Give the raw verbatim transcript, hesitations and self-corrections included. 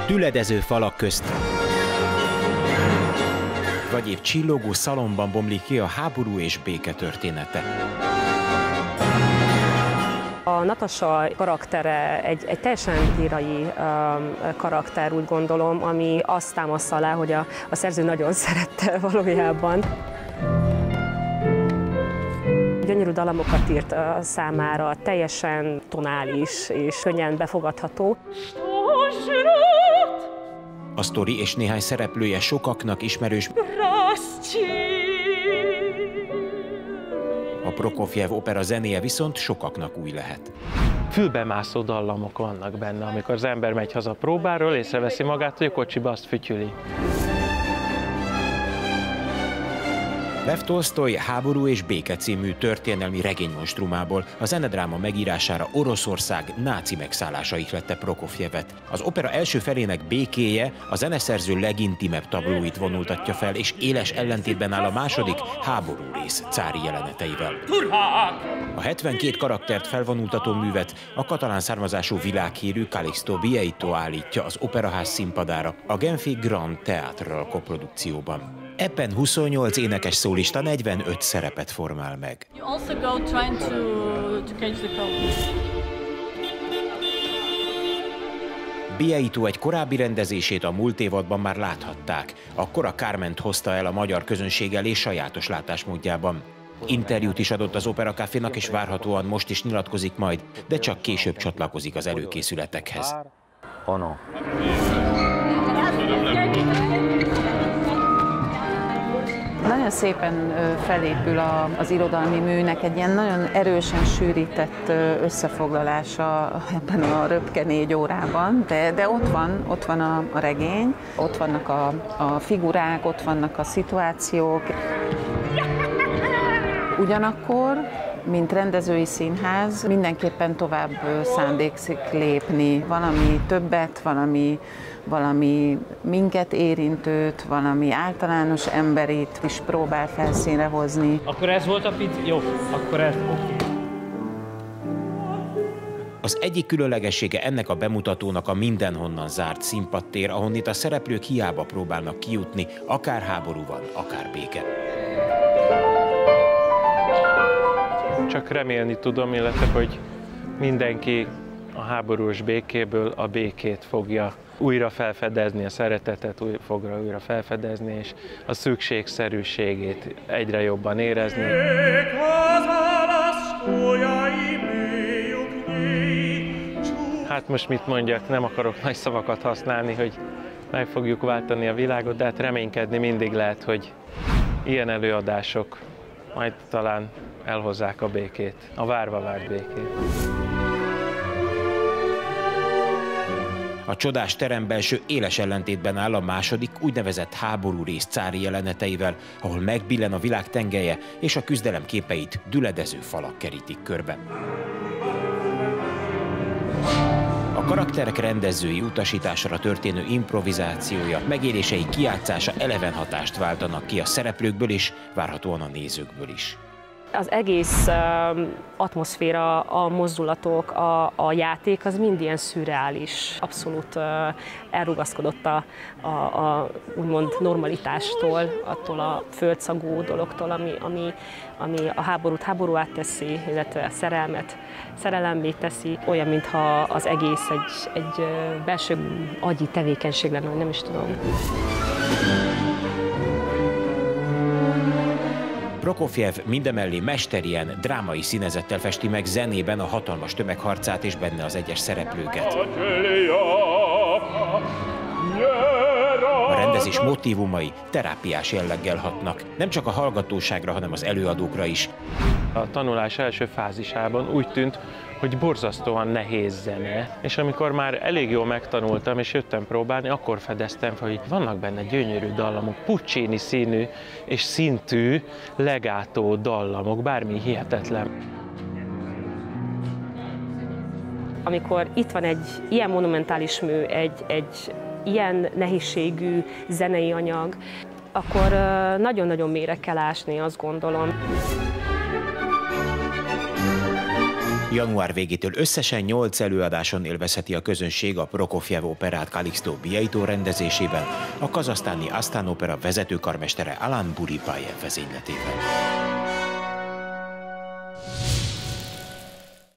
Düledező falak közt, vagy épp csillogó szalomban bomlik ki a háború és béke története. A Natasha karaktere egy, egy teljesen lírai um, karakter, úgy gondolom, ami azt támaszza alá, hogy a, a szerző nagyon szerette valójában. Gyönyörű dalamokat írt uh, számára, teljesen tonális és könnyen befogadható. A sztori és néhány szereplője sokaknak ismerős. A Prokofjev opera zenéje viszont sokaknak új lehet. Fülbemászó dallamok vannak benne, amikor az ember megy haza próbáról, észreveszi magát, hogy a kocsiba azt fütyüli. Lev Tolsztoj Háború és béke című történelmi regénymonstrumából a zenedráma megírására Oroszország náci megszállása ihlette Prokofjevet. Az opera első felének békéje a zeneszerző legintimebb tablóit vonultatja fel, és éles ellentétben áll a második, háború rész cári jeleneteivel. A hetvenkét karaktert felvonultató művet a katalán származású világhírű Calixto Bieito állítja az Operaház színpadára a genfi Grand Theatre koprodukcióban. Ebben huszonnyolc énekes szólista negyvenöt szerepet formál meg. Bieito egy korábbi rendezését a múlt évadban már láthatták. Akkor a Carment hozta el a magyar közönség elé sajátos látásmódjában. Interjút is adott az Opera Cafénak, és várhatóan most is nyilatkozik majd, de csak később csatlakozik az előkészületekhez. Ono. Nagyon szépen felépül az irodalmi műnek egy ilyen nagyon erősen sűrített összefoglalása ebben a röpke négy órában, de, de ott van, ott van a, a regény, ott vannak a, a figurák, ott vannak a szituációk. Ugyanakkor, mint rendezői színház, mindenképpen tovább szándékszik lépni, valami többet, valami, valami minket érintőt, valami általános emberit is próbál felszínre hozni. Akkor ez volt a pit? Jó, akkor ez. Az egyik különlegessége ennek a bemutatónak a mindenhonnan zárt színpadtér, ahonnit a szereplők hiába próbálnak kijutni, akár háború van, akár béke. Csak remélni tudom, illetve hogy mindenki a háborús békéből a békét fogja újra felfedezni, a szeretetet új, fogja újra felfedezni, és a szükségszerűségét egyre jobban érezni. Hát most mit mondjak, nem akarok nagy szavakat használni, hogy meg fogjuk váltani a világot, de hát reménykedni mindig lehet, hogy ilyen előadások majd talán elhozzák a békét, a várva várt békét. A csodás terembelső éles ellentétben áll a második, úgynevezett háború rész cári jeleneteivel, ahol megbillen a világ tengelye, és a küzdelem képeit düledező falak kerítik körbe. A karakterek rendezői utasításra történő improvizációja, megélései kijátszása eleven hatást váltanak ki a szereplőkből is, várhatóan a nézőkből is. Az egész uh, atmoszféra, a mozdulatok, a, a játék az mind ilyen szürreális, abszolút uh, elrugaszkodott a, a, a úgymond normalitástól, attól a földszagú dologtól, ami, ami, ami a háborút háborúát teszi, illetve a szerelmet szerelemmé teszi, olyan, mintha az egész egy, egy belső agyi tevékenység lenne, nem is tudom. Prokofjev mindemellé mesterien, drámai színezettel festi meg zenében a hatalmas tömegharcát és benne az egyes szereplőket. A rendezés motívumai terápiás jelleggel hatnak, nem csak a hallgatóságra, hanem az előadókra is. A tanulás első fázisában úgy tűnt, hogy borzasztóan nehéz zene, és amikor már elég jól megtanultam és jöttem próbálni, akkor fedeztem fel, hogy vannak benne gyönyörű dallamok, Puccini színű és szintű legátó dallamok, bármi hihetetlen. Amikor itt van egy ilyen monumentális mű, egy, egy ilyen nehézségű zenei anyag, akkor nagyon-nagyon mélyre kell ásni, azt gondolom. Január végétől összesen nyolc előadáson élvezheti a közönség a Prokofjev operát Kalixto Biaitó rendezésében, a kazahsztáni Astana Opera vezetőkarmestere Alan Buribayev vezényletével.